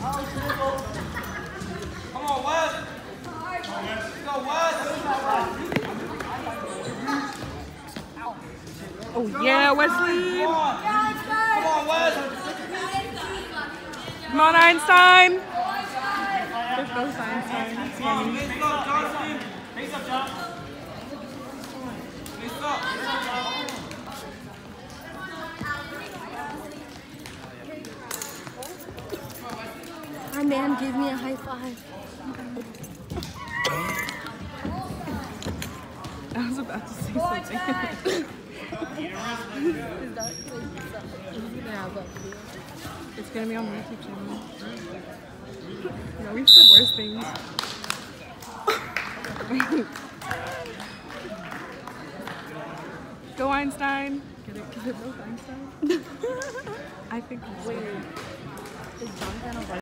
Come on, Wes. Let's go, Wes. Oh yeah, Wesley. Come on, Wes. Come on, Einstein. There's no Einstein. Come on, face up, Johnson. Face up, John. Face up. Hi, man, give me a high five. I was about to say something. It's gonna be on my YouTube channel. No, we've said worse things. Go Einstein. Get it? Because it goes Einstein. I think. Wait. Is Jonathan a